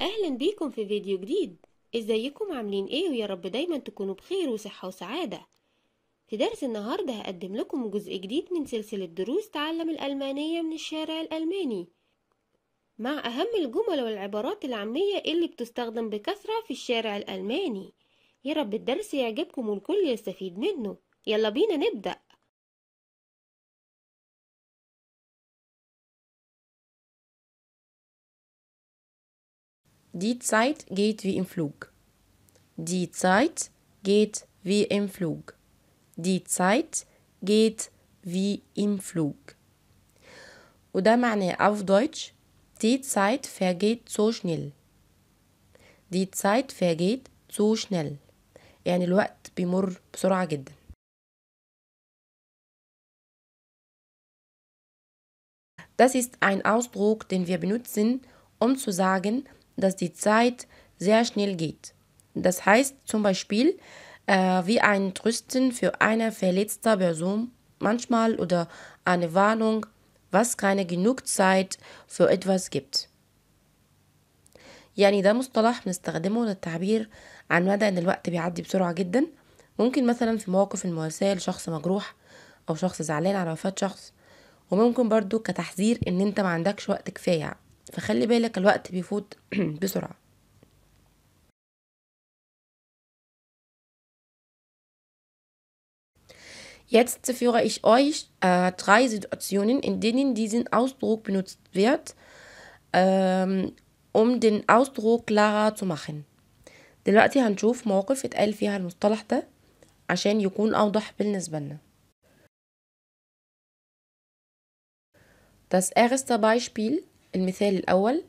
اهلا بيكم في فيديو جديد. ازيكم عاملين ايه؟ ويا رب دايما تكونوا بخير وصحة وسعادة. في درس النهاردة هقدم لكم جزء جديد من سلسلة دروس تعلم الألمانية من الشارع الألماني، مع أهم الجمل والعبارات العامية اللي بتستخدم بكثرة في الشارع الألماني. يا رب الدرس يعجبكم والكل يستفيد منه. يلا بينا نبدأ. Die Zeit geht wie im Flug. Die Zeit geht wie im Flug. Die Zeit geht wie im Flug. وده معناه auf Deutsch die Zeit vergeht so schnell. Die Zeit vergeht so schnell. يعني الوقت بيمر بسرعة جدا. Das ist ein Ausdruck, den wir benutzen, um zu sagen, dass die Zeit sehr schnell geht. Das heißt zum Beispiel, wie ein Trösten für eine verletzte Person manchmal oder eine Warnung, was keine genug Zeit für etwas gibt. يعني ده مصطلح بنستخدمه للتعبير عن مدى ان الوقت بيعدي بسرعة جدا. ممكن مثلا في مواقف المواساة لشخص مجروح او شخص زعلان على وفاة شخص، وممكن برضو كتحذير ان انت ما عندكش وقت كفاية، فخلي بالك الوقت بيفوت بسرعة. Jetzt führe ich euch drei Situationen, in denen diesen Ausdruck benutzt wird, um den Ausdruck klarer zu machen. دلوقتي هنشوف مواقف اتقال فيها المصطلح ده عشان يكون أوضح بالنسبة لنا. Das erste Beispiel، المثال الأول،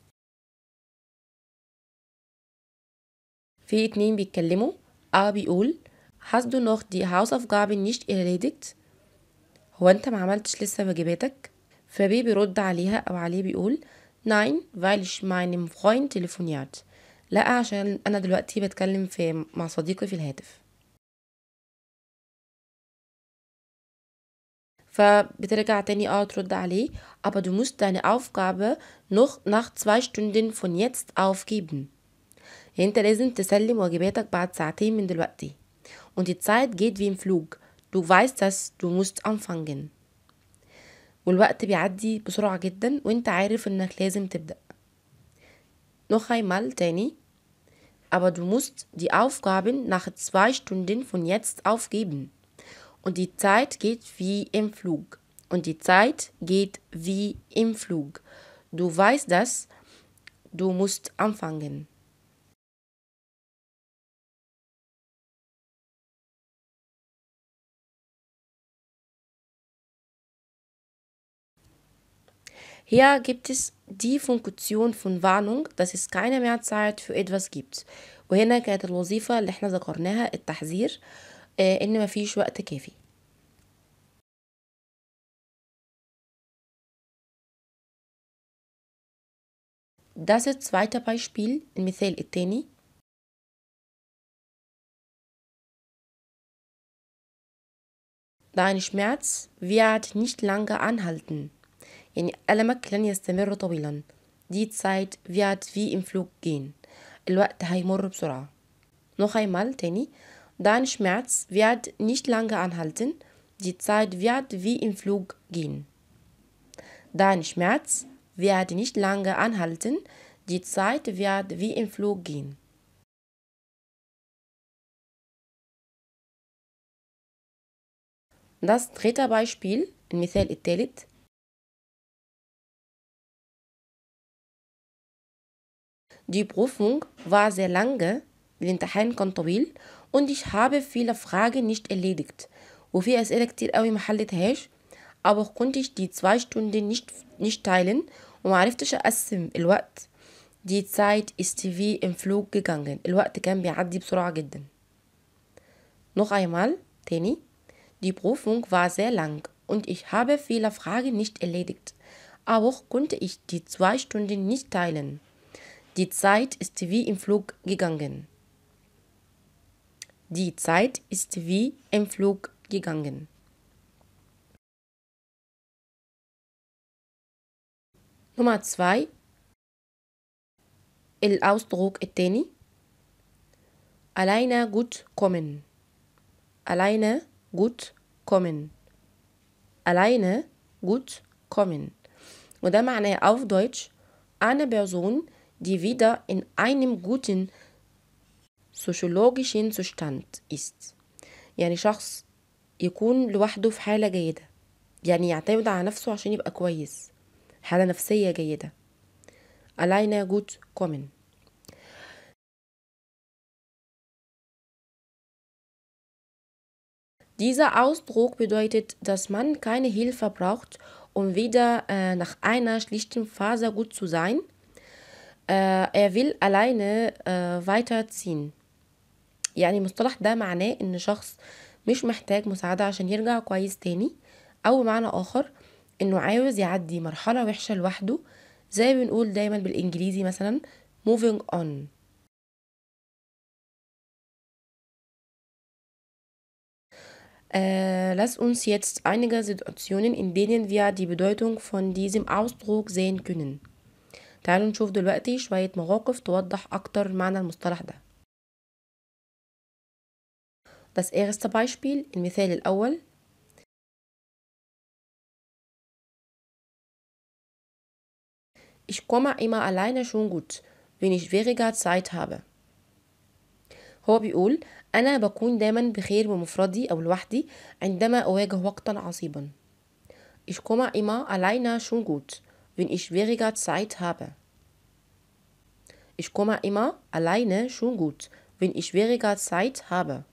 في اتنين بيتكلموا. A بيقول: Hast du noch die Hausaufgaben nicht erledigt؟ هو انت ما عملتش لسه واجباتك؟ فبي بيرد عليها او عليه بيقول: Nein, weil ich meinem Freund telefoniert. لا، عشان انا دلوقتي بتكلم مع صديقي في الهاتف. فبترجع تاني ترد عليه: Aber du musst deine Aufgabe noch nach 2 Stunden von jetzt aufgeben. يعني انت لازم تسلم واجباتك بعد ساعتين من دلوقتي. Und die Zeit geht wie im Flug. Du weißt das, du musst anfangen. والوقت بيعدي بسرعة جدا وانت عارف انك لازم تبدأ. Noch einmal تاني. Aber du musst die Aufgaben nach 2 Stunden von jetzt aufgeben. Und die Zeit geht wie im Flug. Und die Zeit geht wie im Flug. Du weißt das, du musst anfangen. Hier gibt es die Funktion von Warnung, dass es keine mehr Zeit für etwas gibt. وهنا كانت الوظيفة اللي احنا ذكرناها التحذير، ان مفيش وقت كافي. Das zweite Beispiel، المثال التاني. Dein Schmerz wird nicht lange anhalten. يعني ألمك لن يستمر طويلا. Die Zeit wird wie im Flug gehen. الوقت هيمر بسرعة. Noch einmal تاني. Dein Schmerz wird nicht lange anhalten. Die Zeit wird wie im Flug gehen. Dein Schmerz wird nicht lange anhalten. Die Zeit wird wie im Flug gehen. Das dritte Beispiel، المثال الثالث. Die Prüfung war sehr lange. الامتحان كان طويل. Und ich habe viele Fragen nicht erledigt. وفي أسئلة كتير قوي ما حلتهاش. Aber konnte ich die 2 Stunden nicht teilen. ومعرفتش أقسم الوقت. Die Zeit ist wie im Flug gegangen. الوقت كان بيعدي بسرعة جدا. Noch einmal تاني. Die Prüfung war sehr lang. Und ich habe viele Fragen nicht erledigt. Aber konnte ich die 2 Stunden nicht teilen. Die Zeit ist wie im Flug gegangen. Die Zeit ist wie im Flug gegangen. Nummer 2. الأوسدروك التاني alleine gut kommen. alleine gut kommen. alleine gut kommen. وده معناه auf Deutsch eine Person, die wieder in einem guten psychologischen Zustand ist. يعني شخص يكون لوحده في حالة جيدة، يعني يعتمد على نفسه عشان يبقى كويس، حالة نفسية جيدة. alleine gut kommen. Dieser Ausdruck bedeutet, dass man keine Hilfe braucht, um wieder nach einer schlichten Phase gut zu sein. Er will alleine weiterziehen. يعني المصطلح ده معناه ان شخص مش محتاج مساعدة عشان يرجع كويس تاني، او بمعنى اخر انه عاوز يعدي مرحلة وحشة لوحده، زي ما بنقول دايما بالانجليزي مثلا moving on. Lass uns jetzt einige Situationen, in denen wir die Bedeutung von diesem Ausdruck sehen können. تعالوا نشوف دلوقتي شوية مواقف توضح أكتر معنى المصطلح ده. Das erste Beispiel, المثال الأول. Ich komme immer alleine schon gut, wenn ich weniger Zeit habe. هو بيقول أنا بكون دايما بخير بمفردي أو لوحدي عندما أواجه وقتا عصيبا. Ich komme immer alleine schon gut, wenn ich weniger Zeit habe. Ich komme immer alleine schon gut, wenn ich weniger Zeit habe.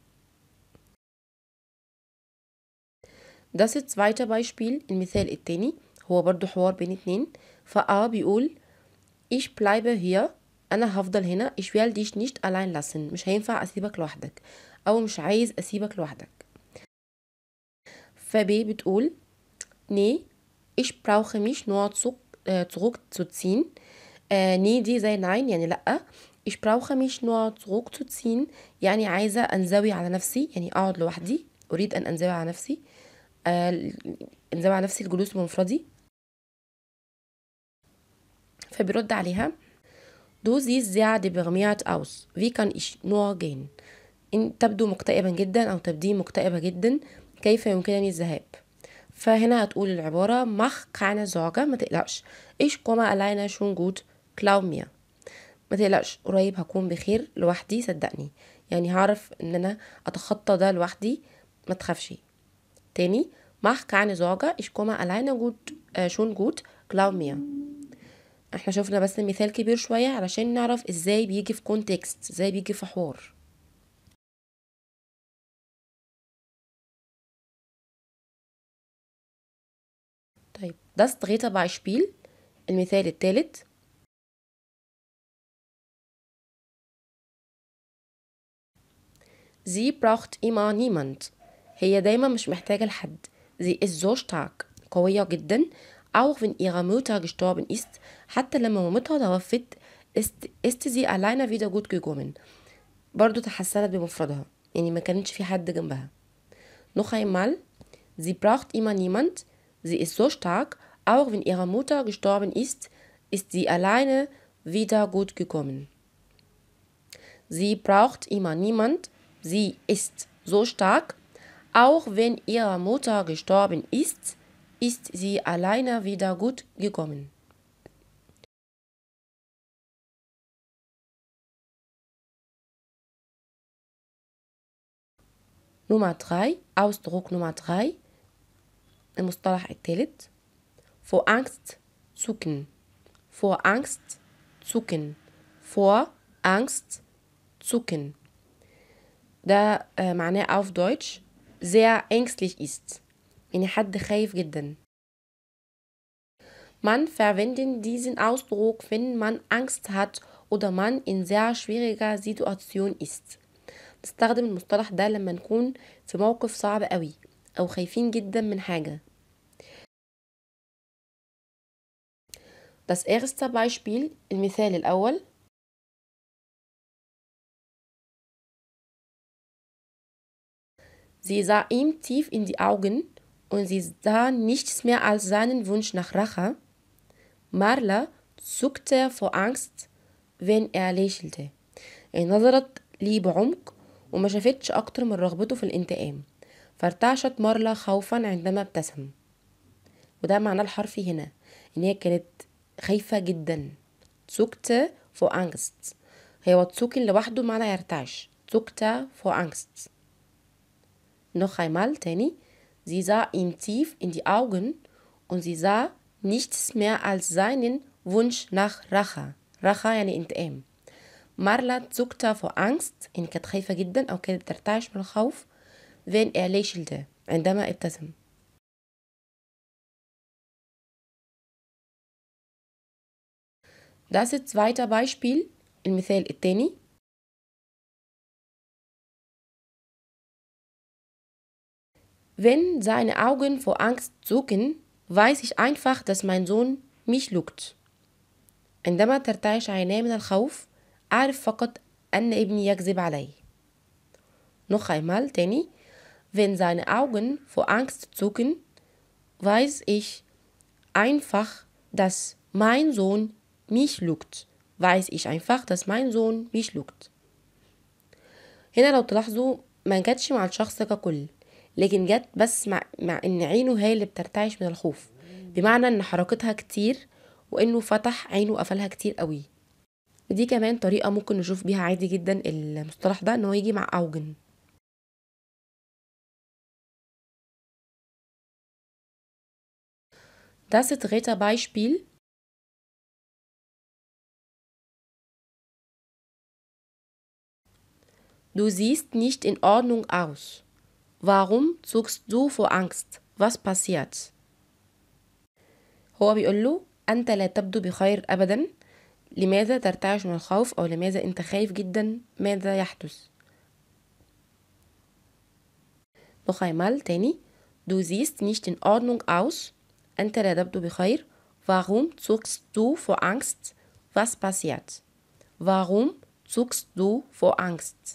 Das zweite Beispiel المثال التاني هو برضو حوار بين اتنين. فA بيقول ich bleibe hier، أنا هفضل هنا. ich will dich nicht allein lassen، مش هينفع أسيبك لوحدك، أو مش عايز أسيبك لوحدك. فB بتقول nee ich brauche mich nur zurückzuziehen. nee دي زي nein يعني لأ. ich brauche mich nur zurückzuziehen يعني عايزة أنزوي على نفسي، يعني أقعد لوحدي، أريد أن أنزوي على نفسي. انزوي على نفسي الجلوس بمفردي. فبيرد عليها Du siehst sehr deprimiert aus. Wie kann ich nur gehen? إن تبدو مكتئبا جدا أو تبدي مكتئبة جدا، كيف يمكنني الذهاب؟ فهنا هتقول العبارة mach keine Sorge، ما تقلقش. ich komme alleine schon gut glaub mir. ما تقلقش، قريب هكون بخير لوحدي صدقني، يعني هعرف ان انا اتخطى ده لوحدي، ما تخافش. تاني mach keine Sorge ich komme alleine schon gut glaub mir. احنا شفنا بس مثال كبير شوية علشان نعرف ازاي بيجي في كونتكست، ازاي بيجي في حوار. طيب das dritte Beispiel المثال الثالث. Sie braucht immer niemand. هي دايما مش محتاجة لحد. Sie ist so stark، قوية جدا. auch wenn ihre Mutter gestorben ist، حتى لما مامتها توفت ist sie alleine wieder gut gekommen، برضو تحسنت بمفردها، يعني ما كانتش في حد جنبها. noch einmal sie braucht immer niemand. sie ist so stark auch wenn ihre Mutter gestorben ist sie alleine wieder gut gekommen. sie braucht immer niemand. sie ist so stark auch wenn ihre Mutter gestorben ist sie alleine wieder gut gekommen. Nummer 3 Ausdruck Nummer 3 المصطلح الثالث vor Angst zucken. vor Angst zucken. vor Angst zucken. ده معناه auf Deutsch sehr ängstlich ist، يعني حد خايف جدا. Man verwendet diesen Ausdruck, wenn man Angst hat oder man in sehr schwieriger Situation ist. نستخدم المصطلح ده لما نكون في موقف صعب قوي أو خايفين جدا من حاجة. Das erste Beispiel المثال الأول. Sie sah ihm tief in die Augen und sie sah nichts mehr als seinen Wunsch nach Rache. Marla zuckte vor Angst, wenn er lächelte. يعني نظرت ليه بعمق وما شافتش أكتر من رغبته في الانتقام. فارتعشت مارلا خوفا عندما ابتسم. وده معناه الحرفي هنا إن هي كانت خايفة جدا. زوجته vor Angst. هو تسوكن لوحده معنى يرتعش. زوجته vor Angst. Noch einmal تاني. Sie sah ihm tief in die Augen und sie sah nichts mehr als seinen Wunsch nach Rache. Rache يعني انتقام. مارلا zuckte vor Angst إن كانت خايفة جدا أو كانت ترتعش من الخوف wenn er lächelte عندما ابتسم. Das ist zweiter Beispiel. المثال التاني. Wenn seine Augen vor Angst zucken, weiß ich einfach, dass mein Sohn mich lügt. عندما ترتعش عيناه من الخوف أعرف فقط أن ابني يكذب علي. Noch einmal تاني. Wenn seine Augen vor Angst zucken, weiß ich einfach, dass mein Sohn mich lügt. Weiß ich einfach, dass mein Sohn mich lügt. هنا لو تلاحظوا ما جاتش مع الشخص ككل، لكن جت بس مع ان عينه هي اللي بترتعش من الخوف، بمعنى ان حركتها كتير وانه فتح عينه وقفلها كتير قوي. ودي كمان طريقة ممكن نشوف بيها عادي جدا المصطلح ده، انه يجي مع أوجن. Das dritte Beispiel. Du siehst nicht in Ordnung aus. Warum zuckst du vor Angst? Was passiert? هو بيقول له أنت لا تبدو بخير أبدا. لماذا ترتعش من الخوف؟ أو لماذا أنت خايف جدا؟ ماذا يحدث؟ noch einmal تاني. Du siehst nicht in Ordnung aus. أنت لا تبدو بخير. Warum zuckst du vor Angst? Was passiert? Warum zuckst du vor Angst?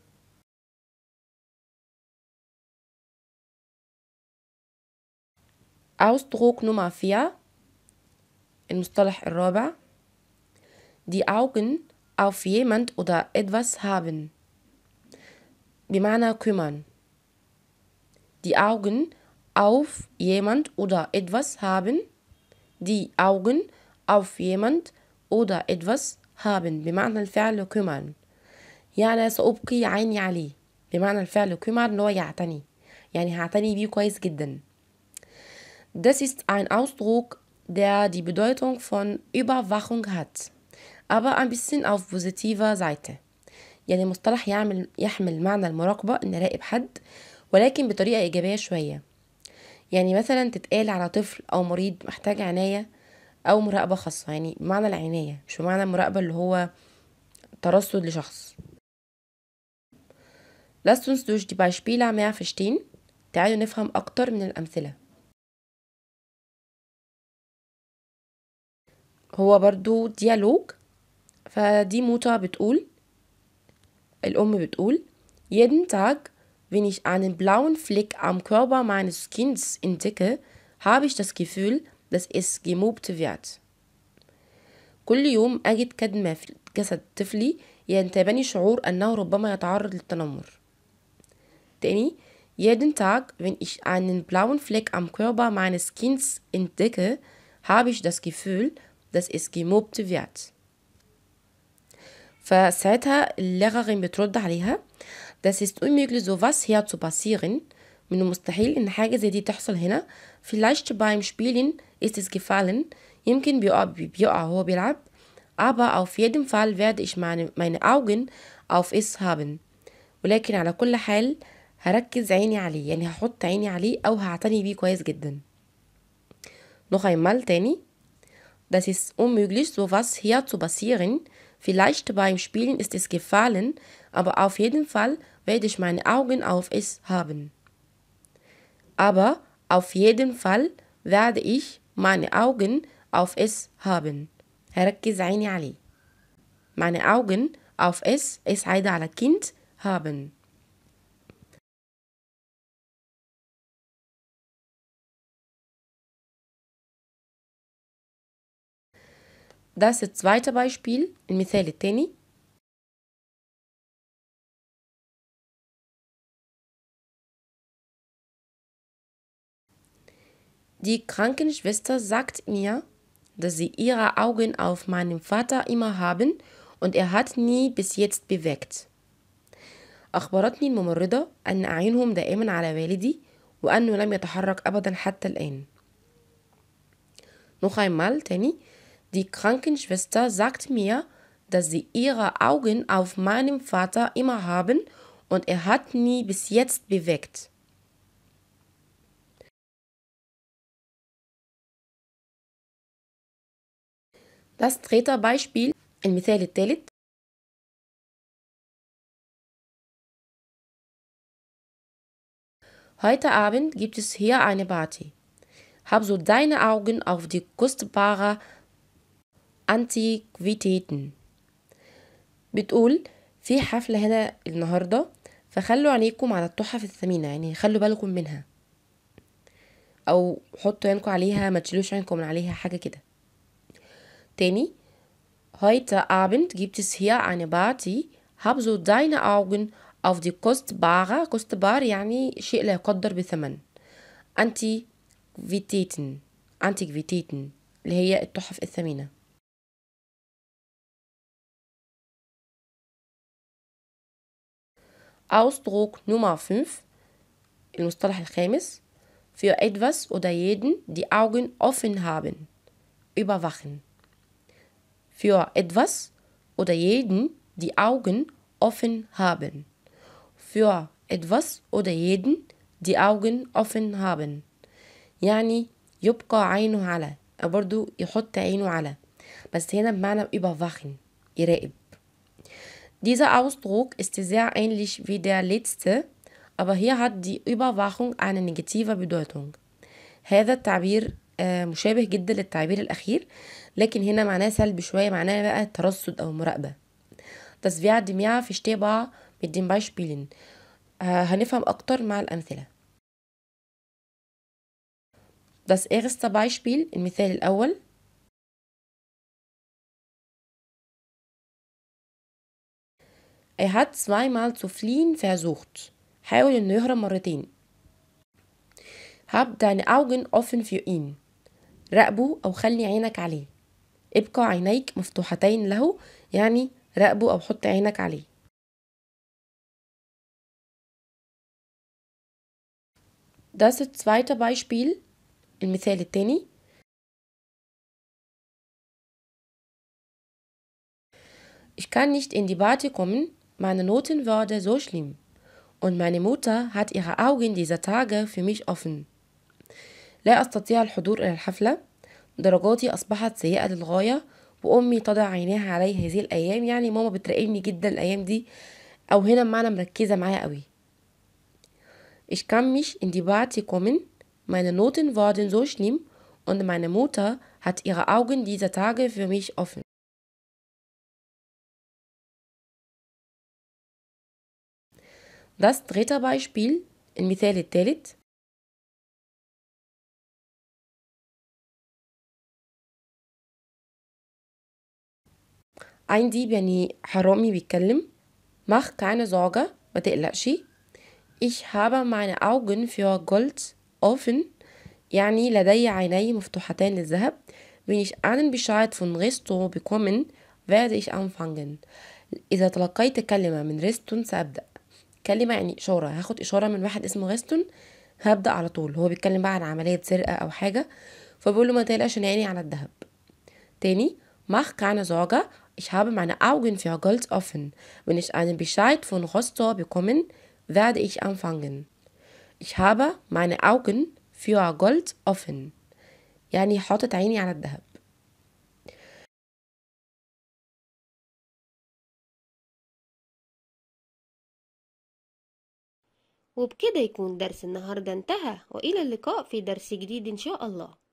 Ausdruck Nummer 4. المصطلح الرابع. Die Augen auf jemand oder etwas haben. بمعنى kümmern. Die Augen auf jemand oder etwas haben. Die Augen auf jemand oder etwas haben بمعنى الفعل kümmern. يعني سأبقي عيني عليه. بمعنى الفعل kümmern اللي هو يعتني، يعني هعتني بيه كويس جدا. Das ist ein Ausdruck, der die Bedeutung von Überwachung hat, aber ein bisschen auf positiver Seite. يعني مصطلح يحمل معنى المراقبة، إن أراقب حد، ولكن بطريقة إيجابية شوية. يعني مثلا تتقال على طفل أو مريض محتاج عناية أو مراقبة خاصة، يعني بمعنى العناية مش بمعنى المراقبة اللي هو ترصد لشخص. Lasst uns durch die Beispiele mehr verstehen. تعالوا نفهم أكتر من الأمثلة. هو برضو ديالوج. فدي موتا بتقول، الأم بتقول: Jeden Tag, wenn ich einen blauen Fleck am Körper meines Kindes entdecke, habe ich das Gefühl, dass es gemobbt wird. كل يوم أجد كدمة في جسد طفلي ينتابني شعور أنه ربما يتعرض للتنمر. تاني. Jeden Tag, wenn ich einen blauen Fleck am Körper meines Kindes entdecke, habe ich das Gefühl, dass es gemobbt wird. فساعتها اللغة بترد عليها: Das ist unmöglich, sowas hier zu passieren. من المستحيل إن حاجة زي دي تحصل هنا. Vielleicht beim Spielen ist es gefallen. يمكن بيقع هو بيلعب. Aber auf jeden Fall werde ich meine Augen auf es haben. ولكن على كل حال هركز عيني عليه، يعني هحط عيني عليه أو هعتني بيه كويس جدا. noch einmal تاني. Das ist unmöglich, sowas hier zu passieren. Vielleicht beim Spielen ist es gefallen, aber auf jeden Fall werde ich meine Augen auf es haben. Aber auf jeden Fall werde ich meine Augen auf es haben. هركز عيني عليه. meine Augen auf es عايدة على Kind haben. Das zweite Beispiel المثال التاني. Die Krankenschwester sagt mir, dass sie ihre Augen auf meinen Vater immer haben und er hat nie bis jetzt bewegt. أخبرتني الممرضة أن أعينهم دائما على والدي وأنه لم يتحرك أبدا حتى الآن. Noch einmal تاني. Die Krankenschwester sagt mir, dass sie ihre Augen auf meinen Vater immer haben und er hat nie bis jetzt bewegt. Das dritte Beispiel المثال الثالث. Heute Abend gibt es hier eine Party. Hab so deine Augen auf die kostbare Antiquitäten. بتقول في حفلة هنا النهاردة فخلوا عينيكم على التحف الثمينة، يعني خلوا بالكم منها أو حطوا عينكم عليها، ما تشيلوش عينكم من عليها، حاجة كده. تاني. Heute Abend gibt es hier eine Party. Hab so deine Augen auf die kostbare يعني شيء لا يقدر بثمن. Antiquitäten اللي هي التحف الثمينة. Ausdruck Nummer 5 المصطلح الخامس. Für etwas oder jeden die Augen offen haben. Überwachen. Für etwas oder jeden die Augen offen haben. Für etwas oder jeden die Augen offen haben. يعني يبقى عينه على، أو برضو يحط عينه على، بس هنا بمعنى überwachen يراقب. Dieser Ausdruck ist sehr ähnlich wie der letzte, aber hier hat die Überwachung eine negative Bedeutung. هذا التعبير مشابه جدا للتعبير الأخير، لكن هنا معناه سلبي شوية، معناه بقى ترصد أو مراقبة. Das werden wir verstehbar mit den Beispielen. هنفهم أكتر مع الأمثلة. Das erste Beispiel المثال الأول. Er hat zweimal zu fliehen versucht. حاول إنه يهرب مرتين. Hab deine Augen offen für ihn. راقبه أو خلي عينك عليه. ابقى عينيك مفتوحتين له، يعني راقبه أو حط عينك عليه. Das zweite Beispiel المثال التاني. Ich kann nicht in die Party kommen, meine Noten waren so schlimm. Und meine Mutter hat ihre Augen dieser Tage für mich offen. لا أستطيع الحضور إلى الحفلة، درجاتي أصبحت سيئة للغاية وأمي تضع عينيها علي هذه الأيام، يعني ماما بتراقبني جدا الأيام دي، أو هنا بمعنى مركزة معايا قوي. Ich kann mich in die Party kommen, meine Noten waren so schlimm und meine Mutter hat ihre Augen dieser Tage für mich offen. Das dritte Beispiel المثال الثالث. Ein Dieb يعني حرامي بيتكلم. Mach keine Sorge، ما تقلقش. Ich habe meine Augen für Gold offen، يعني لدي عيني مفتوحتان للذهب. Wenn ich einen Bescheid von Resto bekommen werde ich anfangen. إذا تلقيت كلمة من ريستون سأبدأ. كلمة يعني إشارة، هاخد إشارة من واحد اسمه ريستون هبدأ على طول. هو بيتكلم بقى عن عملية سرقة أو حاجة، فبقول له ما تقلقش أنا عيني على الذهب. تاني. Mach keine Sorge، ich habe meine Augen für Gold offen. Wenn ich einen Bescheid von Rosto bekommen werde ich anfangen. Ich habe meine Augen für Gold offen، يعني حاطط عيني على الذهب. وبكده يكون درس النهاردة انتهى، وإلى اللقاء في درس جديد إن شاء الله.